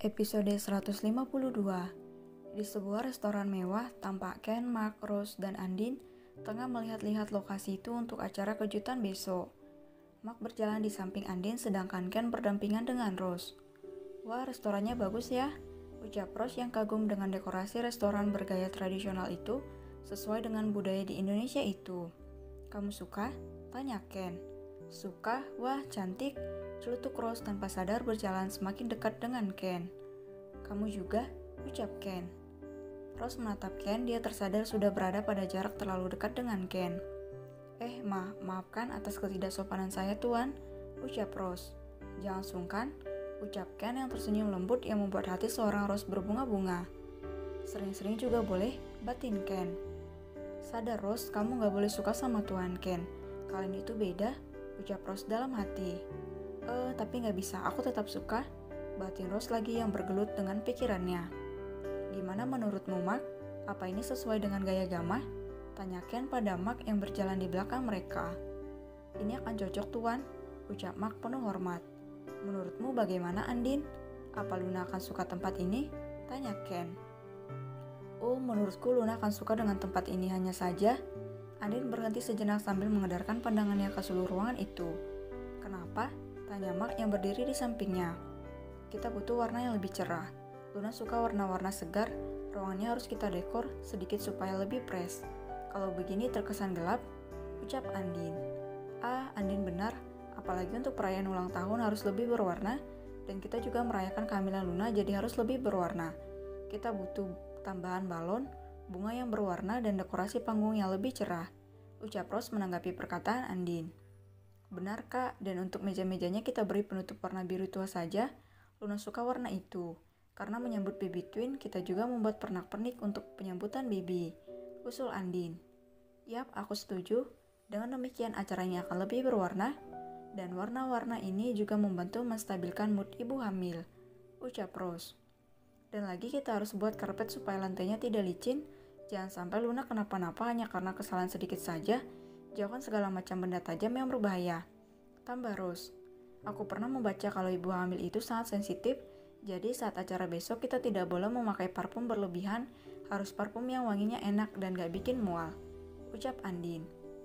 Episode 152. Di sebuah restoran mewah, tampak Ken, Mark, Rose, dan Andin tengah melihat-lihat lokasi itu untuk acara kejutan besok. Mark berjalan di samping Andin sedangkan Ken berdampingan dengan Rose. "Wah, restorannya bagus ya," ucap Rose yang kagum dengan dekorasi restoran bergaya tradisional itu sesuai dengan budaya di Indonesia itu. "Kamu suka?" tanya Ken. "Suka? Wah, cantik," celutuk Rose tanpa sadar berjalan semakin dekat dengan Ken. "Kamu juga?" ucap Ken. Rose menatap Ken, dia tersadar sudah berada pada jarak terlalu dekat dengan Ken. Maafkan atas ketidaksopanan saya, Tuan," ucap Rose. "Jangan sungkan," ucap Ken yang tersenyum lembut yang membuat hati seorang Rose berbunga-bunga. "Sering-sering juga boleh," batin Ken. "Sadar Rose, kamu gak boleh suka sama Tuan Ken. Kalian itu beda," ucap Rose dalam hati. Tapi gak bisa, aku tetap suka," batin Rose lagi yang bergelut dengan pikirannya. "Gimana menurutmu, Mark? Apa ini sesuai dengan gaya Gama?" tanya Ken pada Mark yang berjalan di belakang mereka. "Ini akan cocok, Tuan," ucap Mark penuh hormat. "Menurutmu bagaimana, Andin? Apa Luna akan suka tempat ini?" tanya Ken. Menurutku Luna akan suka dengan tempat ini hanya saja." Andin berhenti sejenak sambil mengedarkan pandangannya ke seluruh ruangan itu. "Kenapa?" tanya Mark yang berdiri di sampingnya. "Kita butuh warna yang lebih cerah. Luna suka warna-warna segar, ruangannya harus kita dekor sedikit supaya lebih fresh. Kalau begini terkesan gelap," ucap Andin. Andin benar, apalagi untuk perayaan ulang tahun harus lebih berwarna, dan kita juga merayakan kehamilan Luna jadi harus lebih berwarna. Kita butuh tambahan balon, bunga yang berwarna, dan dekorasi panggung yang lebih cerah," ucap Rose menanggapi perkataan Andin. "Benar, Kak, dan untuk meja-mejanya kita beri penutup warna biru tua saja. Luna suka warna itu. Karena menyambut baby twin, kita juga membuat pernak-pernik untuk penyambutan baby," usul Andin. "Yap, aku setuju. Dengan demikian acaranya akan lebih berwarna, dan warna-warna ini juga membantu menstabilkan mood ibu hamil," ucap Rose. "Dan lagi kita harus buat karpet supaya lantainya tidak licin. Jangan sampai Luna kenapa-napa hanya karena kesalahan sedikit saja. Jauhkan segala macam benda tajam yang berbahaya," tambah Rose. "Aku pernah membaca kalau ibu hamil itu sangat sensitif. Jadi saat acara besok kita tidak boleh memakai parfum berlebihan, harus parfum yang wanginya enak dan gak bikin mual," ucap Andin.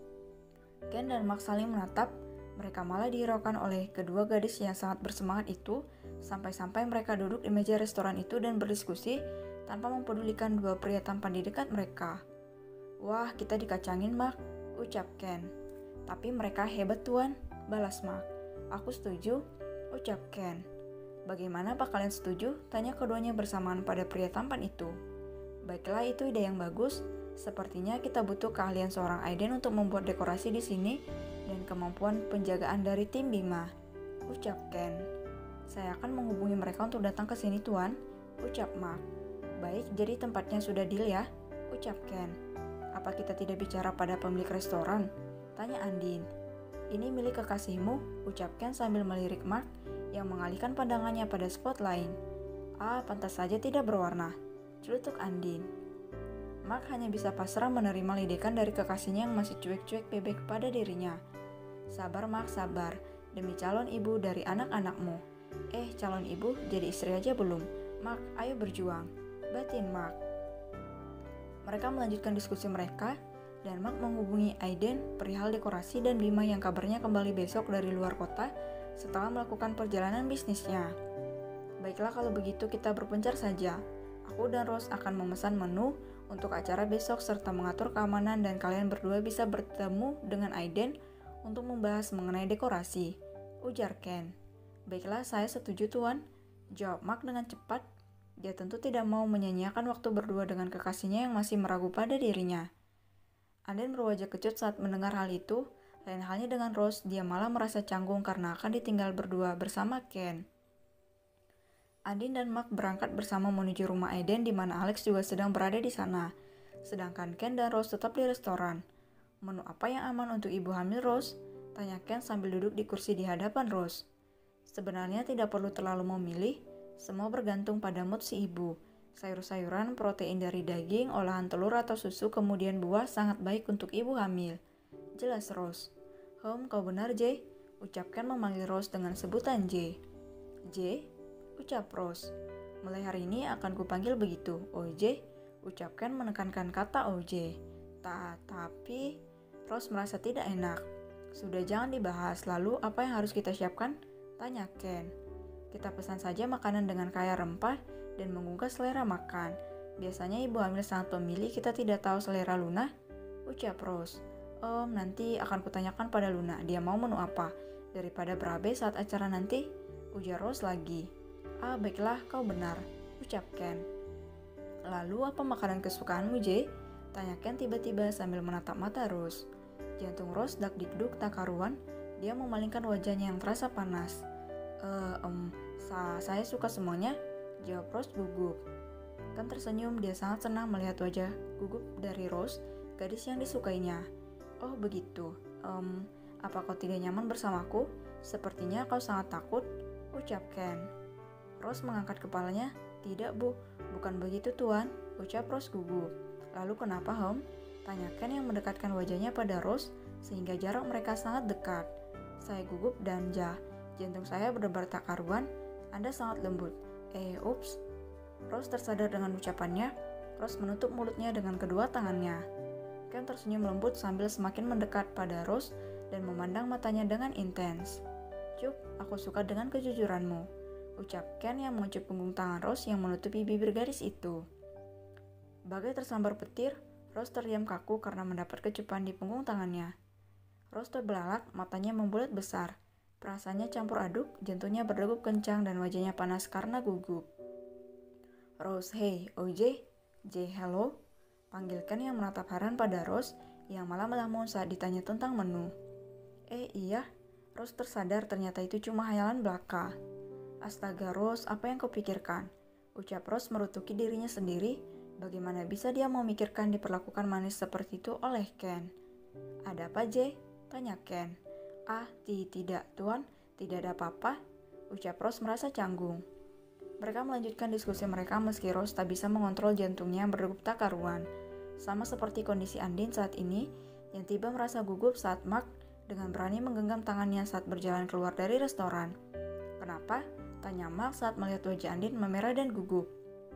Ken dan Mark saling menatap, mereka malah dihiraukan oleh kedua gadis yang sangat bersemangat itu, sampai-sampai mereka duduk di meja restoran itu dan berdiskusi tanpa mempedulikan dua pria tampan di dekat mereka. "Wah, kita dikacangin, Mark," ucap Ken. "Tapi mereka hebat, Tuan," balas Mark. "Aku setuju," ucap Ken. "Bagaimana Pak kalian setuju?" tanya keduanya bersamaan pada pria tampan itu. "Baiklah, itu ide yang bagus. Sepertinya kita butuh keahlian seorang Aiden untuk membuat dekorasi di sini dan kemampuan penjagaan dari tim Bima," ucap Ken. "Saya akan menghubungi mereka untuk datang ke sini, Tuan," ucap Mark. "Baik, jadi tempatnya sudah deal ya," ucap Ken. "Apa kita tidak bicara pada pemilik restoran?" tanya Andin. "Ini milik kekasihmu," ucap Ken sambil melirik Mark yang mengalihkan pandangannya pada spot lain. Pantas saja tidak berwarna," celutuk Andin. Mark hanya bisa pasrah menerima lidekan dari kekasihnya yang masih cuek-cuek bebek pada dirinya. "Sabar Mark, sabar. Demi calon ibu dari anak-anakmu." Calon ibu, jadi istri aja belum? "Mark, ayo berjuang," batin Mark. Mereka melanjutkan diskusi mereka, dan Mark menghubungi Aiden perihal dekorasi dan Bima yang kabarnya kembali besok dari luar kota setelah melakukan perjalanan bisnisnya. "Baiklah, kalau begitu kita berpencar saja. Aku dan Rose akan memesan menu untuk acara besok serta mengatur keamanan dan kalian berdua bisa bertemu dengan Aiden untuk membahas mengenai dekorasi," ujar Ken. "Baiklah, saya setuju, Tuan," jawab Mark dengan cepat. Dia tentu tidak mau menyanyiakan waktu berdua dengan kekasihnya yang masih meragu pada dirinya. Andin berwajah kecut saat mendengar hal itu. Lain halnya dengan Rose, dia malah merasa canggung karena akan ditinggal berdua bersama Ken. Andin dan Mark berangkat bersama menuju rumah Aiden di mana Alex juga sedang berada di sana. Sedangkan Ken dan Rose tetap di restoran. "Menu apa yang aman untuk ibu hamil, Rose?" tanya Ken sambil duduk di kursi di hadapan Rose. "Sebenarnya tidak perlu terlalu memilih, semua bergantung pada mood si ibu. Sayur-sayuran, protein dari daging, olahan telur atau susu, kemudian buah sangat baik untuk ibu hamil," jelas Rose. Kau benar, Jay," ucap Ken memanggil Rose dengan sebutan J. "J?" ucap Rose. Mulai hari ini akan kupanggil begitu, OJ. Ucapkan menekankan kata OJ. Tapi Rose merasa tidak enak. Sudah, jangan dibahas. Lalu apa yang harus kita siapkan? Tanya Ken. Kita pesan saja makanan dengan kaya rempah dan menggugah selera makan. Biasanya ibu hamil sangat pemilih, kita tidak tahu selera Luna. Ucap Rose. Nanti akan kutanyakan pada Luna, dia mau menu apa. Daripada berabe saat acara nanti, ujar Rose lagi. Baiklah, kau benar, ucap Ken. Lalu apa makanan kesukaanmu, Jay? Tanya Ken tiba-tiba sambil menatap mata Rose. Jantung Rose dak-dikduk tak karuan, dia memalingkan wajahnya yang terasa panas. Saya suka semuanya, jawab Rose gugup. Ken tersenyum, dia sangat senang melihat wajah gugup dari Rose, gadis yang disukainya. Oh begitu, apa kau tidak nyaman bersamaku? Sepertinya kau sangat takut, ucap Ken. Rose mengangkat kepalanya. Tidak bu, bukan begitu tuan, ucap Rose gugup. Lalu kenapa Hom? Tanya Ken yang mendekatkan wajahnya pada Rose sehingga jarak mereka sangat dekat. Saya gugup dan jantung saya berdebar tak karuan. Anda sangat lembut. Ups. Rose tersadar dengan ucapannya. Rose menutup mulutnya dengan kedua tangannya. Ken tersenyum lembut sambil semakin mendekat pada Rose dan memandang matanya dengan intens. Cuk, aku suka dengan kejujuranmu, ucap Ken yang mengecup punggung tangan Rose yang menutupi bibir gadis itu. Bagai tersambar petir, Rose terdiam kaku karena mendapat kecupan di punggung tangannya. Rose terbelalak, matanya membulat besar. Perasaannya campur aduk, jantungnya berdegup kencang dan wajahnya panas karena gugup. Rose, hey, OJ, hello, panggil Ken yang menatap heran pada Rose yang malah melamun saat ditanya tentang menu. Iya, Rose tersadar ternyata itu cuma hayalan belaka. Astaga Rose, apa yang kau pikirkan? Ucap Rose merutuki dirinya sendiri. Bagaimana bisa dia memikirkan diperlakukan manis seperti itu oleh Ken? Ada apa, Jay? Tanya Ken. Tidak, tuan. Tidak ada apa-apa. Ucap Rose merasa canggung. Mereka melanjutkan diskusi mereka meski Rose tak bisa mengontrol jantungnya yang berdegup tak karuan. Sama seperti kondisi Andin saat ini, yang tiba merasa gugup saat Mark dengan berani menggenggam tangannya saat berjalan keluar dari restoran. Kenapa? Tanya Mark saat melihat wajah Andin memerah dan gugup.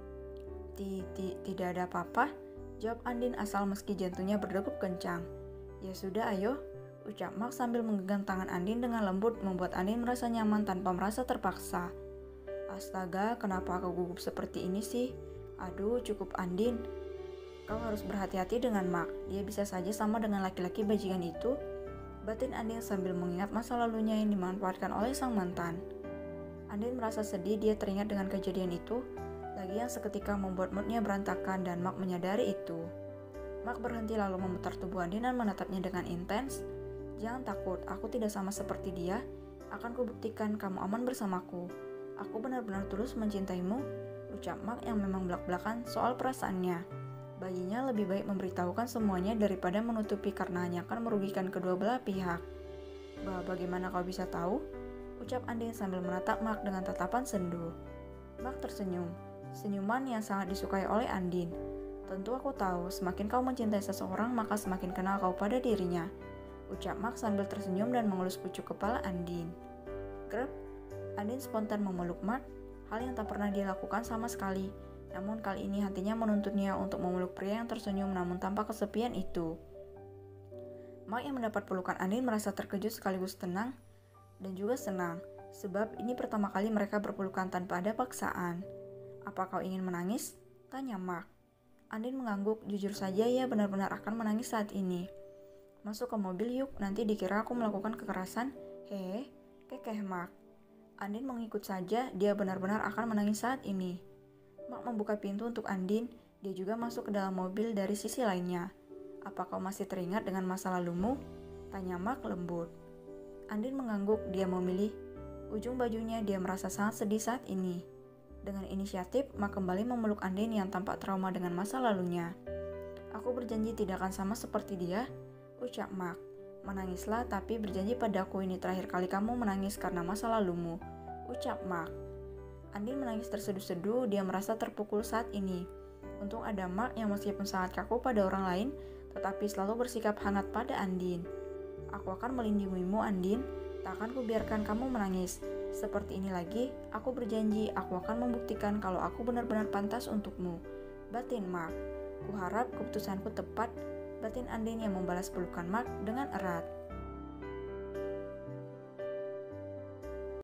Tidak ada apa-apa, jawab Andin asal meski jantungnya berdegup kencang. Ya sudah, ayo, ucap Mark sambil menggenggam tangan Andin dengan lembut membuat Andin merasa nyaman tanpa merasa terpaksa. Astaga, kenapa aku gugup seperti ini sih? Aduh, cukup Andin. Kau harus berhati-hati dengan Mark, dia bisa saja sama dengan laki-laki bajingan itu. Batin Andin sambil mengingat masa lalunya yang dimanfaatkan oleh sang mantan. Andin merasa sedih, dia teringat dengan kejadian itu, lagi yang seketika membuat moodnya berantakan dan Mark menyadari itu. Mark berhenti lalu memutar tubuh Andin dan menatapnya dengan intens. Jangan takut, aku tidak sama seperti dia, akan kubuktikan kamu aman bersamaku. Aku benar-benar tulus mencintaimu, ucap Mark yang memang belak-belakan soal perasaannya. Baginya lebih baik memberitahukan semuanya daripada menutupi karena hanya akan merugikan kedua belah pihak. Bagaimana kau bisa tahu? Ucap Andin sambil menatap Mark dengan tatapan sendu. Mark tersenyum, senyuman yang sangat disukai oleh Andin. Tentu aku tahu, semakin kau mencintai seseorang maka semakin kenal kau pada dirinya, ucap Mark sambil tersenyum dan mengelus pucuk kepala Andin. Grab, Andin spontan memeluk Mark, hal yang tak pernah dia lakukan sama sekali. Namun kali ini hatinya menuntutnya untuk memeluk pria yang tersenyum namun tanpa kesepian itu. Mark yang mendapat pelukan Andin merasa terkejut sekaligus tenang dan juga senang, sebab ini pertama kali mereka berpelukan tanpa ada paksaan. Apa kau ingin menangis? Tanya Mark. Andin mengangguk, jujur saja ia benar-benar akan menangis saat ini. Masuk ke mobil yuk, nanti dikira aku melakukan kekerasan. Kekeh Mark. Andin mengikut saja, dia benar-benar akan menangis saat ini. Mark membuka pintu untuk Andin, dia juga masuk ke dalam mobil dari sisi lainnya. Apa kau masih teringat dengan masa lalumu? Tanya Mark lembut. Andin mengangguk, dia memilih ujung bajunya, dia merasa sangat sedih saat ini. Dengan inisiatif, Mark kembali memeluk Andin yang tampak trauma dengan masa lalunya. Aku berjanji tidak akan sama seperti dia, ucap Mark. Menangislah, tapi berjanji padaku ini terakhir kali kamu menangis karena masa lalumu, ucap Mark. Andin menangis terseduh-seduh, dia merasa terpukul saat ini. Untung ada Mark yang meskipun sangat kaku pada orang lain, tetapi selalu bersikap hangat pada Andin. Aku akan melindungimu Andin, Tak akan kubiarkan kamu menangis. Seperti ini lagi, aku berjanji aku akan membuktikan kalau aku benar-benar pantas untukmu. Batin Mark. Kuharap keputusanku tepat. Batin Andin yang membalas pelukan Mark dengan erat.